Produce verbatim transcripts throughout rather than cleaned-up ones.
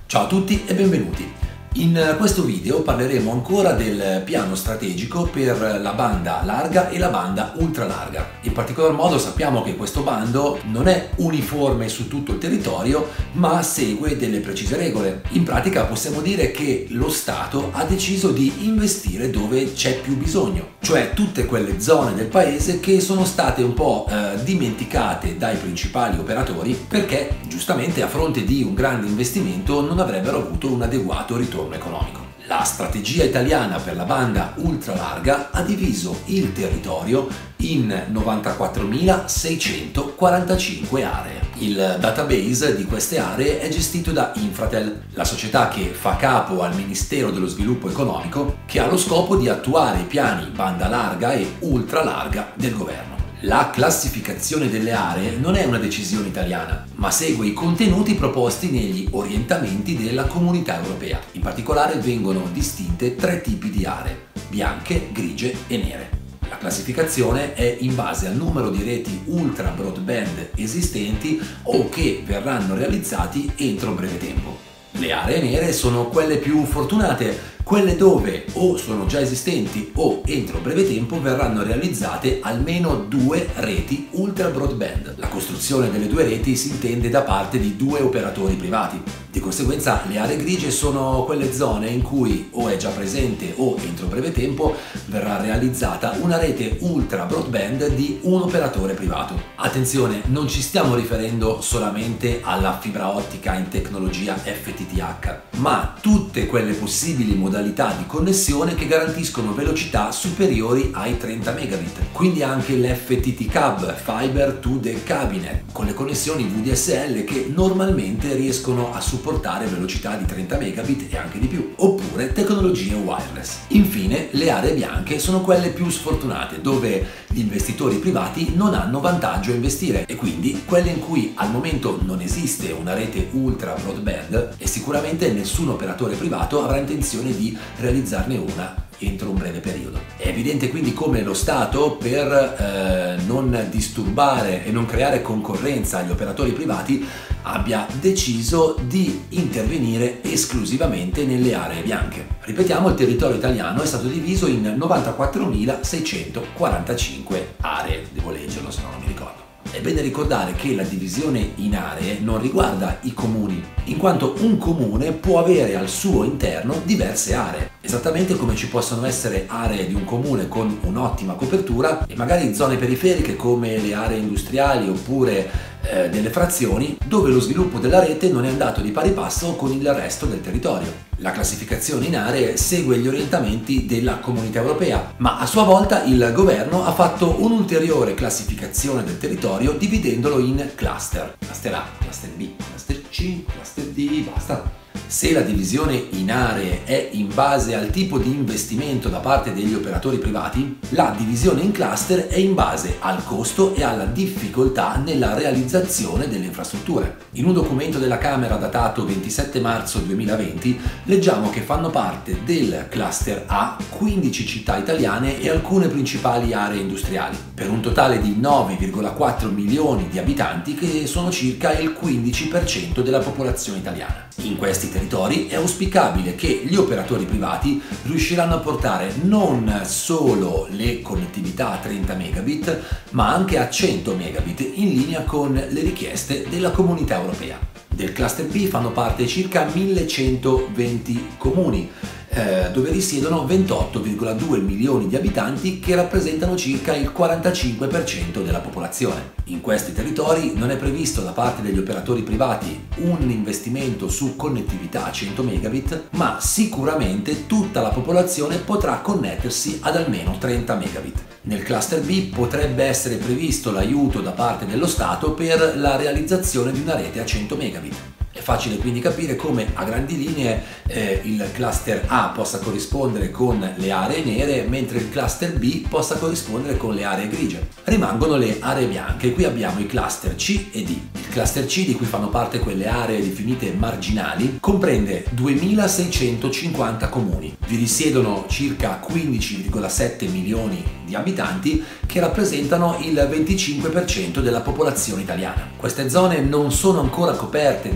Ciao a tutti e benvenuti. In questo video parleremo ancora del piano strategico per la banda larga e la banda ultralarga. In particolar modo sappiamo che questo bando non è uniforme su tutto il territorio, ma segue delle precise regole. In pratica possiamo dire che lo Stato ha deciso di investire dove c'è più bisogno, cioè tutte quelle zone del paese che sono state un po' eh, dimenticate dai principali operatori perché giustamente a fronte di un grande investimento non avrebbero avuto un adeguato ritorno economico. La strategia italiana per la banda ultralarga ha diviso il territorio in novantaquattromilaseicentoquarantacinque aree. Il database di queste aree è gestito da Infratel, la società che fa capo al Ministero dello Sviluppo Economico, che ha lo scopo di attuare i piani banda larga e ultralarga del governo. La classificazione delle aree non è una decisione italiana, ma segue i contenuti proposti negli orientamenti della Comunità Europea. In particolare vengono distinte tre tipi di aree: bianche, grigie e nere. La classificazione è in base al numero di reti ultra broadband esistenti o che verranno realizzati entro breve tempo. Le aree nere sono quelle più fortunate, quelle dove o sono già esistenti o entro breve tempo verranno realizzate almeno due reti ultra broadband. La costruzione delle due reti si intende da parte di due operatori privati. Di conseguenza le aree grigie sono quelle zone in cui o è già presente o entro breve tempo verrà realizzata una rete ultra broadband di un operatore privato. Attenzione, non ci stiamo riferendo solamente alla fibra ottica in tecnologia F T T H, ma tutte quelle possibili modalità di connessione che garantiscono velocità superiori ai trenta megabit, quindi anche l'F T T Cab, Fiber to the Cabinet, con le connessioni V D S L che normalmente riescono a supportare velocità di trenta megabit e anche di più, oppure tecnologie wireless. Infine, le aree bianche sono quelle più sfortunate, dove gli investitori privati non hanno vantaggio a investire e quindi quelle in cui al momento non esiste una rete ultra broadband e sicuramente nessun operatore privato avrà intenzione di realizzarne una entro un breve periodo. È evidente quindi come lo Stato, per eh, non disturbare e non creare concorrenza agli operatori privati, abbia deciso di intervenire esclusivamente nelle aree bianche. Ripetiamo, il territorio italiano è stato diviso in novantaquattromilaseicentoquarantacinque aree. Devo leggerlo, se no non mi ricordo. È bene ricordare che la divisione in aree non riguarda i comuni, in quanto un comune può avere al suo interno diverse aree, esattamente come ci possono essere aree di un comune con un'ottima copertura e magari zone periferiche come le aree industriali oppure eh, delle frazioni dove lo sviluppo della rete non è andato di pari passo con il resto del territorio. La classificazione in aree segue gli orientamenti della Comunità Europea, ma a sua volta il governo ha fatto un'ulteriore classificazione del territorio dividendolo in cluster. Cluster A, cluster B, cluster C, cluster D, basta. Se la divisione in aree è in base al tipo di investimento da parte degli operatori privati, la divisione in cluster è in base al costo e alla difficoltà nella realizzazione delle infrastrutture. In un documento della Camera datato ventisette marzo duemilaventi leggiamo che fanno parte del cluster A quindici città italiane e alcune principali aree industriali, per un totale di nove virgola quattro milioni di abitanti, che sono circa il quindici per cento della popolazione italiana. In questi territori è auspicabile che gli operatori privati riusciranno a portare non solo le connettività a trenta megabit, ma anche a cento megabit, in linea con le richieste della Comunità Europea. Del cluster B fanno parte circa millecentoventi comuni, eh, dove risiedono ventotto virgola due milioni di abitanti, che rappresentano circa il quarantacinque per cento della popolazione. In questi territori non è previsto da parte degli operatori privati un investimento su connettività a cento megabit, ma sicuramente tutta la popolazione potrà connettersi ad almeno trenta megabit. Nel cluster B potrebbe essere previsto l'aiuto da parte dello Stato per la realizzazione di una rete a cento megabit. È facile quindi capire come a grandi linee eh, il cluster A possa corrispondere con le aree nere, mentre il cluster B possa corrispondere con le aree grigie. Rimangono le aree bianche. Qui abbiamo i cluster C e D. Il cluster C, di cui fanno parte quelle aree definite marginali, comprende duemilaseicentocinquanta comuni. Vi risiedono circa quindici virgola sette milioni di abitanti, che rappresentano il venticinque per cento della popolazione italiana. Queste zone non sono ancora coperte da connessioni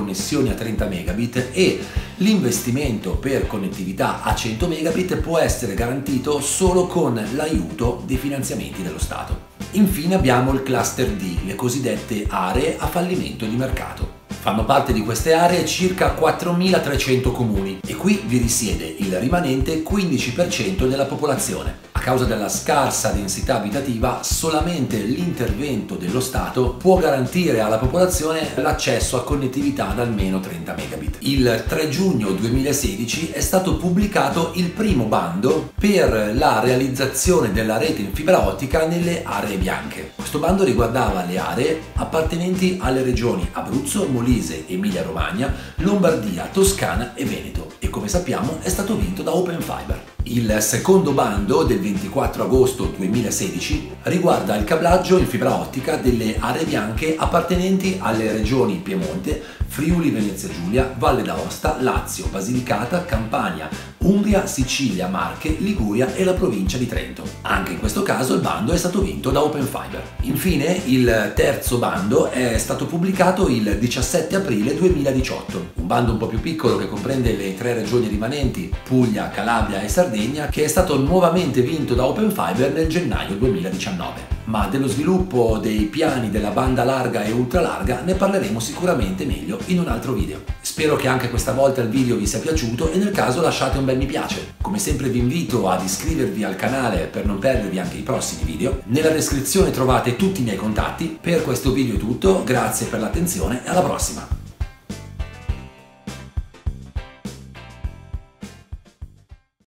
connessioni a trenta megabit e l'investimento per connettività a cento megabit può essere garantito solo con l'aiuto dei finanziamenti dello Stato. Infine abbiamo il cluster D, le cosiddette aree a fallimento di mercato. Fanno parte di queste aree circa quattromilatrecento comuni e qui vi risiede il rimanente quindici per cento della popolazione. A causa della scarsa densità abitativa, solamente l'intervento dello Stato può garantire alla popolazione l'accesso a connettività ad almeno trenta megabit. Il tre giugno duemilasedici è stato pubblicato il primo bando per la realizzazione della rete in fibra ottica nelle aree bianche. Questo bando riguardava le aree appartenenti alle regioni Abruzzo, Molise, Emilia-Romagna, Lombardia, Toscana e Veneto e, come sappiamo, è stato vinto da Open Fiber. Il secondo bando del ventiquattro agosto duemilasedici riguarda il cablaggio in fibra ottica delle aree bianche appartenenti alle regioni Piemonte, Friuli Venezia Giulia, Valle d'Aosta, Lazio, Basilicata, Campania, Umbria, Sicilia, Marche, Liguria e la provincia di Trento. Anche in questo caso il bando è stato vinto da Open Fiber. Infine il terzo bando è stato pubblicato il diciassette aprile duemiladiciotto, un bando un po' più piccolo che comprende le tre regioni rimanenti, Puglia, Calabria e Sardegna, che è stato nuovamente vinto da Open Fiber nel gennaio duemiladiciannove. Ma dello sviluppo dei piani della banda larga e ultralarga ne parleremo sicuramente meglio in un altro video. Spero che anche questa volta il video vi sia piaciuto e nel caso lasciate un bel mi piace. Come sempre vi invito ad iscrivervi al canale per non perdervi anche i prossimi video. Nella descrizione trovate tutti i miei contatti. Per questo video è tutto, grazie per l'attenzione e alla prossima!